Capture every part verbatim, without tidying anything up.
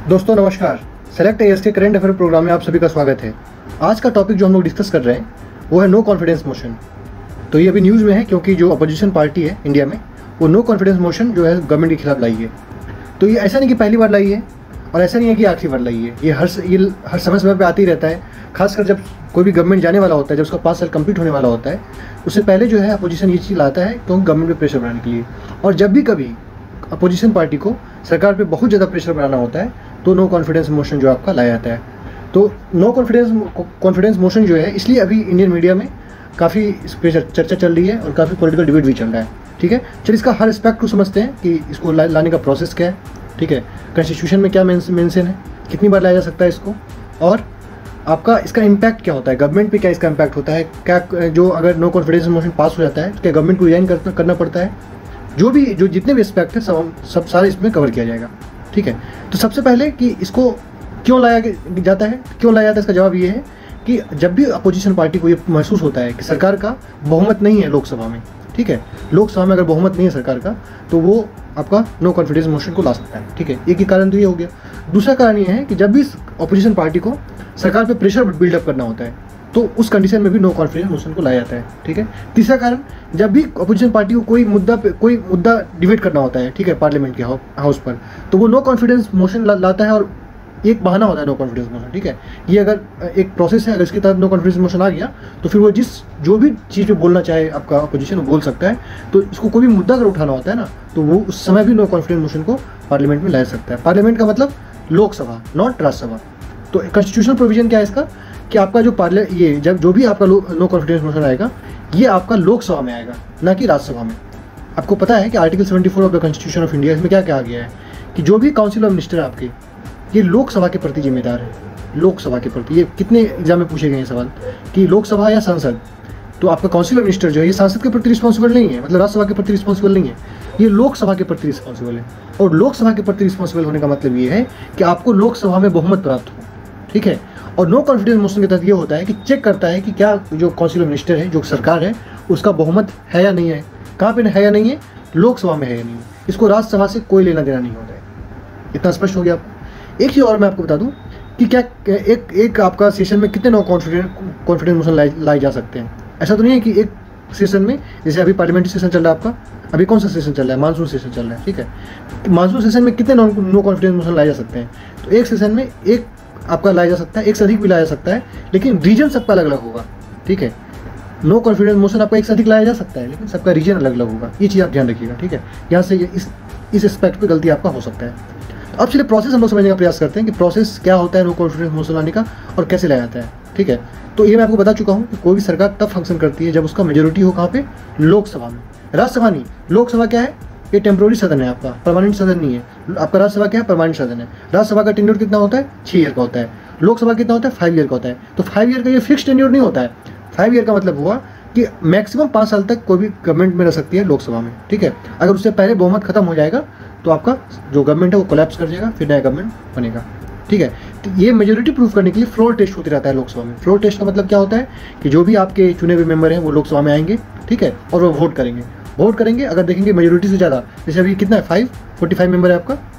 दोस्तों नमस्कार। Select AS के करंट अफेयर प्रोग्राम में आप सभी का स्वागत है। आज का टॉपिक जो हम लोग डिस्कस कर रहे हैं वो है नो कॉन्फिडेंस मोशन। तो ये अभी न्यूज़ में है क्योंकि जो अपोजिशन पार्टी है इंडिया में वो नो कॉन्फिडेंस मोशन जो है गवर्नमेंट के खिलाफ लाई है। तो ये ऐसा नहीं कि पहली बार लाई है और ऐसा नहीं है कि आखिरी बार लाई है। ये हर ये हर समय समय पर आती रहता है। खासकर जब कोई भी गवर्नमेंट जाने वाला होता है, जब उसका पाँच साल कंप्लीट होने वाला होता है, उससे पहले जो है अपोजिशन ये चीज़ लाता है क्योंकि गवर्नमेंट पे प्रेशर बनाने के लिए। और जब भी कभी अपोजिशन पार्टी को सरकार पे बहुत ज़्यादा प्रेशर बनाना होता है तो नो कॉन्फिडेंस मोशन जो आपका लाया जाता है। तो नो कॉन्फिडेंस कॉन्फिडेंस मोशन जो है, इसलिए अभी इंडियन मीडिया में काफ़ी इस पर चर्चा चल रही है और काफ़ी पॉलिटिकल डिबेट भी चल रहा है। ठीक है, चलिए इसका हर एस्पेक्ट को समझते हैं कि इसको ला, लाने का प्रोसेस क्या है। ठीक है, कॉन्स्टिट्यूशन में क्या मेंशन है, कितनी बार लाया जा सकता है इसको, और आपका इसका इम्पैक्ट क्या होता है, गवर्नमेंट पे क्या इसका इम्पैक्ट होता है, क्या जो अगर नो कॉन्फिडेंस मोशन पास हो जाता है तो क्या गवर्नमेंट को रिजाइन करना पड़ता है, जो भी जो जितने भी एस्पेक्ट है सब सब सारे इसमें कवर किया जाएगा। ठीक है, तो सबसे पहले कि इसको क्यों लाया जाता है, क्यों लाया जाता है, इसका जवाब ये है कि जब भी अपोजिशन पार्टी को ये महसूस होता है कि सरकार का बहुमत नहीं है लोकसभा में, ठीक है, लोकसभा में अगर बहुमत नहीं है सरकार का, तो वो आपका नो कॉन्फिडेंस मोशन को ला सकता है। ठीक है, एक ही कारण तो ये हो गया। दूसरा कारण ये है कि जब भी अपोजिशन पार्टी को सरकार पर प्रेशर बिल्डअप करना होता है तो उस कंडीशन में भी नो कॉन्फिडेंस मोशन को लाया जाता है। ठीक है, तीसरा कारण, जब भी अपोजिशन पार्टी को कोई मुद्दा पे कोई मुद्दा डिबेट करना होता है, ठीक है, पार्लियामेंट के हाउस पर, तो वो नो कॉन्फिडेंस मोशन ला, लाता है और एक बहाना होता है नो कॉन्फिडेंस मोशन। ठीक है, ये अगर एक प्रोसेस है, अगर इसके तहत नो कॉन्फिडेंस मोशन आ गया तो फिर वो जिस जो भी चीज़ पे बोलना चाहे आपका अपोजिशन वो बोल सकता है। तो इसको कोई भी मुद्दा अगर उठाना होता है ना, तो वो उस समय भी नो कॉन्फिडेंस मोशन को पार्लियामेंट में ला सकता है। पार्लियामेंट का मतलब लोकसभा, नॉट राज्यसभा। तो कॉन्स्टिट्यूशनल प्रोविजन क्या है इसका कि आपका जो पार्लिया ये जब जो भी आपका नो कॉन्फिडेंस मोशन आएगा ये आपका लोकसभा में आएगा, ना कि राज्यसभा में। आपको पता है कि article seventy four of the constitution of India, इसमें क्या कहा गया है कि जो भी काउंसिल ऑफ मिनिस्टर आपके ये लोकसभा के प्रति जिम्मेदार है। लोकसभा के प्रति, ये कितने एग्जाम में पूछे गए हैं सवाल कि लोकसभा या संसद, तो आपका काउंसिल ऑफ मिनिस्टर जो है ये सांसद के प्रति रिस्पॉन्सिबल नहीं है, मतलब राज्यसभा के प्रति रिस्पॉन्सिबल नहीं है, ये लोकसभा के प्रति रिस्पॉन्सिबल है। और लोकसभा के प्रति रिस्पॉन्सिबल होने का मतलब ये है कि आपको लोकसभा में बहुमत प्राप्त हो। ठीक है, और नो कॉन्फिडेंस मोशन के तहत ये होता है कि चेक करता है कि क्या जो काउंसिल ऑफ मिनिस्टर है, जो सरकार है, उसका बहुमत है या नहीं है, कहाँ पे है या नहीं है, लोकसभा में है या नहीं है। इसको राज्यसभा से कोई लेना देना नहीं होता है। इतना स्पष्ट हो गया आपको। एक चीज़ और मैं आपको बता दूं कि क्या एक एक आपका सेशन में कितने नो कॉन्फिडेंस कॉन्फिडेंस मोशन लाए लाए जा सकते हैं। ऐसा तो नहीं है कि एक सेशन में, जैसे अभी पार्लियामेंट्री सेशन चल रहा है आपका, अभी कौन सा सेशन चल रहा है, मानसून सेशन चल रहा है। ठीक है, मानसून सेशन में कितने नो कॉन्फिडेंस मोशन लाए जा सकते हैं, तो एक सेशन में एक आपका लाया जा सकता है, एक से अधिक भी लाया जा सकता है, लेकिन रीजन सबका अलग अलग होगा। ठीक है, नो कॉन्फिडेंस मोशन आपका एक से अधिक लाया जा सकता है लेकिन सबका रीजन अलग अलग होगा। ये चीज़ आप ध्यान रखिएगा। ठीक है, यहाँ से ये इस इस एस्पेक्ट पे गलती आपका हो सकता है। तो अब चलिए प्रोसेस हम लोग समझने का प्रयास करते हैं कि प्रोसेस क्या होता है नो कॉन्फिडेंस मोशन लाने का और कैसे लाया जाता है। ठीक है, तो ये मैं आपको बता चुका हूँ कि कोई भी सरकार तब फंक्शन करती है जब उसका मेजोरिटी हो कहाँ पे, लोकसभा में। राज्यसभा नहीं, लोकसभा क्या है, ये टेम्प्रोरी सदन है आपका, परमानेंट सदन नहीं है। आपका राज्यसभा क्या है, परमानेंट सदन है। राज्यसभा का टेन्योर कितना होता है, छः ईयर का होता है। लोकसभा कितना होता है, फाइव ईयर का होता है। तो फाइव ईयर का ये फिक्स टेन्योर नहीं होता है। फाइव ईयर का मतलब हुआ कि मैक्सिमम पाँच साल तक कोई भी गवर्नमेंट में रह सकती है लोकसभा में। ठीक है, अगर उससे पहले बहुमत खत्म हो जाएगा तो आपका जो गवर्नमेंट है वो कोलैप्स कर जाएगा, फिर नया गवर्नमेंट बनेगा। ठीक है, तो ये मेजोरिटी प्रूफ करने के लिए फ्लोर टेस्ट होते रहता है लोकसभा में। फ्लोर टेस्ट का मतलब क्या होता है कि जो भी आपके चुने हुए मेंबर हैं वो लोकसभा में आएंगे, ठीक है, और वो वोट करेंगे। वोट करेंगे, अगर देखेंगे मेजोरिटी से ज़्यादा, जैसे अभी कितना है, फाइव फोर्टी फाइव मेंबर है आपका,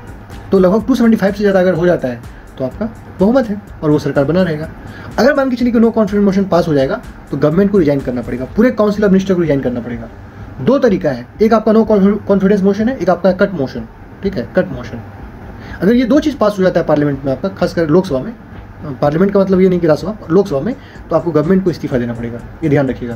तो लगभग टू सेवेंटी फाइव से ज़्यादा अगर हो जाता है तो आपका बहुमत है और वो सरकार बना रहेगा। अगर मान के चलिए कि नो कॉन्फिडेंस मोशन पास हो जाएगा तो गवर्नमेंट को रिजाइन करना पड़ेगा, पूरे काउंसिल ऑफ मिनिस्टर को रिजाइन करना पड़ेगा। दो तरीका है, एक आपका नो कॉन्फिडेंस मोशन है, एक आपका कट मोशन। ठीक है, कट मोशन। अगर ये दो चीज़ पास हो जाता है पार्लियामेंट में आपका, खासकर लोकसभा में, पार्लियामेंट का मतलब ये नहीं कि राज्यसभा, लोकसभा में, तो आपको गवर्नमेंट को इस्तीफा देना पड़ेगा। ये ध्यान रखिएगा,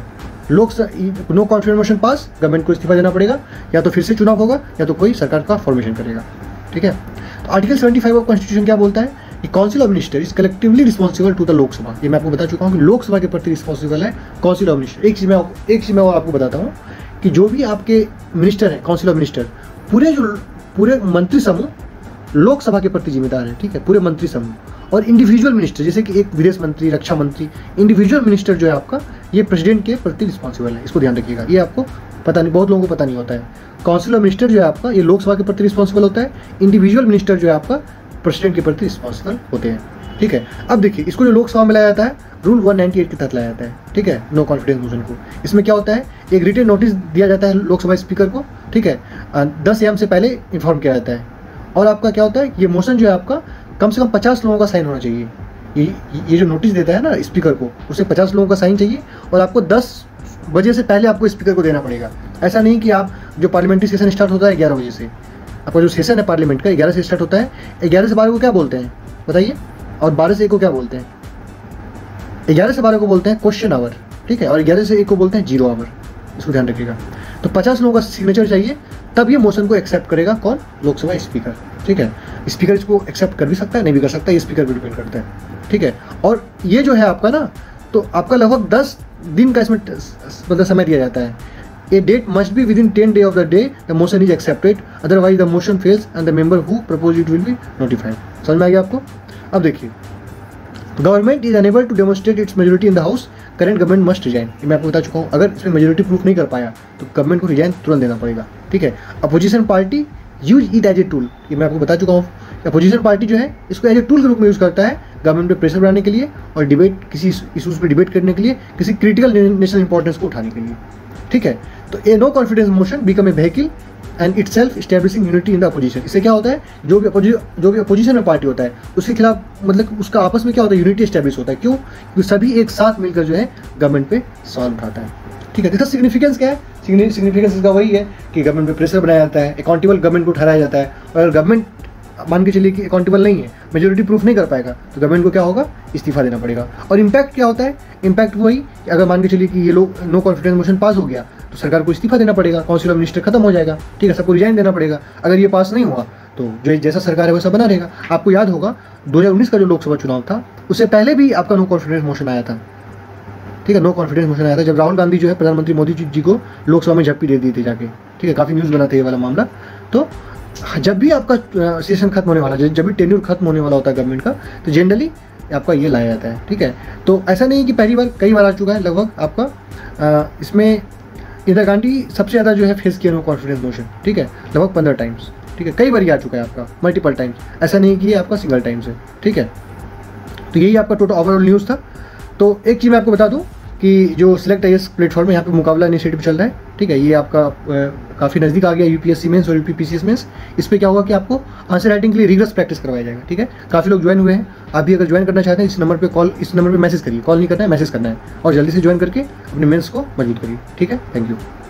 Lok Sabha no confidence motion pass, government को इस्तीफा देना पड़ेगा, या तो फिर से चुनाव होगा या तो कोई सरकार का फॉर्मेशन करेगा। ठीक है, तो article seventy five of constitution क्या बोलता है कि council of minister is collectively responsible to the Lok Sabha. ये मैं आपको बता चुका हूँ कि लोकसभा के प्रति रिस्पॉन्सिबल है काउंसिल ऑफ मिनिस्टर। एक चीज़ मैं एक चीज़ मैं और आपको बताता हूँ कि जो भी आपके मिनिस्टर हैं, काउंसिल ऑफ मिनिस्टर, पूरे जो पूरे मंत्री समूह लोकसभा के प्रति जिम्मेदार है। ठीक है, पूरे मंत्री समूह। और इंडिविजुअल मिनिस्टर, जैसे कि एक विदेश मंत्री, रक्षा मंत्री, इंडिविजुअल मिनिस्टर जो है आपका, ये प्रेसिडेंट के प्रति रिस्पॉन्सिबल है। इसको ध्यान रखिएगा, ये आपको पता नहीं, बहुत लोगों को पता नहीं होता है। काउंसिल ऑफ मिनिस्टर जो है आपका, ये लोकसभा के प्रति रिस्पॉन्सिबल होता है। इंडिविजुअल मिनिस्टर जो है आपका प्रेसिडेंट के प्रति रिस्पॉन्सिबल होते हैं। ठीक है, अब देखिए इसको जो लोकसभा में लाया जाता है रूल वन नाइंटी एट के तहत लाया जाता है। ठीक है, नो कॉन्फिडेंस मोशन को। इसमें क्या होता है, एक रिटन नोटिस दिया जाता है लोकसभा स्पीकर को। ठीक है, दस एम से पहले इन्फॉर्म किया जाता है और आपका क्या होता है, ये मोशन जो है आपका कम से कम पचास लोगों का साइन होना चाहिए। ये ये जो नोटिस देता है ना स्पीकर को, उसे पचास लोगों का साइन चाहिए और आपको दस बजे से पहले आपको स्पीकर को देना पड़ेगा। ऐसा नहीं कि आप जो पार्लियामेंट्री सेशन स्टार्ट होता है ग्यारह बजे से, आपका जो सेशन है पार्लियामेंट का ग्यारह से स्टार्ट होता है, ग्यारह से बारह को क्या बोलते हैं बताइए, और बारह से एक को क्या बोलते हैं? ग्यारह से बारह को बोलते हैं क्वेश्चन आवर, ठीक है, और ग्यारह से एक को बोलते हैं जीरो आवर, इसको ध्यान रखिएगा। तो पचास लोगों का सिग्नेचर चाहिए, तब ये मोशन को एक्सेप्ट करेगा कौन? लोकसभा स्पीकर, ठीक है। स्पीकर इसको एक्सेप्ट कर भी सकता है, नहीं भी कर सकता, ये स्पीकर पर डिपेंड करता है, ठीक है। और ये जो है आपका ना, तो आपका लगभग दस दिन का इसमें मतलब समय दिया जाता है। A date must be within ten day of the day the motion is accepted, otherwise the motion fails and the member who propose it will be notified. समझ में आ गया आपको? अब देखिए, government is unable to demonstrate its majority in the house, current government must resign. मैं आपको बता चुका हूँ, अगर इसमें मेजोरिटी प्रूफ नहीं कर पाया तो गवर्नमेंट को रिजाइन तुरंत देना पड़ेगा, ठीक है। Opposition party use it as a tool, ये मैं आपको बता चुका हूँ। अपोजिशन पार्टी जो है इसको एज ए टूल के रूप में यूज़ करता है गवर्नमेंट पे प्रेशर बनाने के लिए और डिबेट, किसी इशूज़ पे डिबेट करने के लिए, किसी क्रिटिकल नेशनल इंपॉर्टेंस को उठाने के लिए, ठीक है। तो a no confidence motion become a vehicle and itself establishing unity in the opposition. इससे क्या होता है, जो भी अपोजि जो भी अपोजिशन में पार्टी होता है उसके खिलाफ मतलब उसका आपस में क्या होता है, यूनिटी स्टैब्लिश होता है। क्यों? क्योंकि सभी एक साथ मिलकर जो है गवर्नमेंट पे सवाल उठाता है, ठीक है। इसका सिग्निफिकेंस क्या है? सिग्निफिकेंस इसका वही है कि गवर्नमेंट पे प्रेशर बनाया जाता है, अकाउंटेबल गवर्नमेंट को ठहराया जाता है। और अगर गवर्नमेंट मान के चलिए कि अकाउंटेबल नहीं है, मेजोरिटी प्रूफ नहीं कर पाएगा, तो गवर्नमेंट को क्या होगा, इस्तीफा देना पड़ेगा। और इम्पैक्ट क्या होता है? इम्पैक्ट वही कि अगर मान के चलिए कि ये लोग नो कॉन्फिडेंस मोशन पास हो गया तो सरकार को इस्तीफा देना पड़ेगा, काउंसिल ऑफ मिनिस्टर खत्म हो जाएगा, ठीक है, सबको रिजाइन देना पड़ेगा। अगर ये पास नहीं हुआ तो जो जैसा सरकार है वैसा बना रहेगा। आपको याद होगा दो हज़ार उन्नीस का जो लोकसभा चुनाव था उससे पहले भी आपका नो कॉन्फिडेंस मोशन आया था, ठीक है। नो कॉन्फिडेंस मोशन आया था जब राहुल गांधी जो है प्रधानमंत्री मोदी जी को लोकसभा में झप्पी दे दी थी जाके, ठीक है। काफ़ी न्यूज़ बना था ये वाला मामला। तो जब भी आपका सेशन खत्म होने वाला, जब भी टेन्यूर खत्म होने वाला होता है गवर्नमेंट का, तो जनरली आपका ये लाया जाता है, ठीक है। तो ऐसा नहीं कि पहली बार, कई बार आ चुका है लगभग आपका। इसमें इंदिरा गांधी सबसे ज़्यादा जो है फेस किया नो कॉन्फिडेंस मोशन, ठीक है, लगभग पंद्रह टाइम्स, ठीक है। कई बार ये आ चुका है आपका, मल्टीपल टाइम्स, ऐसा नहीं कि ये आपका सिंगल टाइम्स है, ठीक है। तो यही आपका टोटल ओवरऑल न्यूज़ था। तो एक चीज़ मैं आपको बता दूँ कि जो सिलेक्ट आई एस प्लेटफॉर्म है, यहाँ पे मुकाबला इनिशिएटिव चल रहा है, ठीक है। ये आपका काफ़ी नज़दीक आ गया यूपीएससी मेंस और यूपीपीसीएस मेंस। इस पे क्या होगा कि आपको आंसर राइटिंग के लिए रिगरस प्रैक्टिस करवाया जाएगा, ठीक है। काफ़ी लोग ज्वाइन हुए हैं, आप भी अगर ज्वाइन करना चाहते हैं इस नंबर पे कॉल इस नंबर पे मैसेज करिए, कॉल नहीं करना है, मैसेज करना है, और जल्दी से ज्वाइन करके अपने मेंस को मजबूत करिए, ठीक है। Thank you.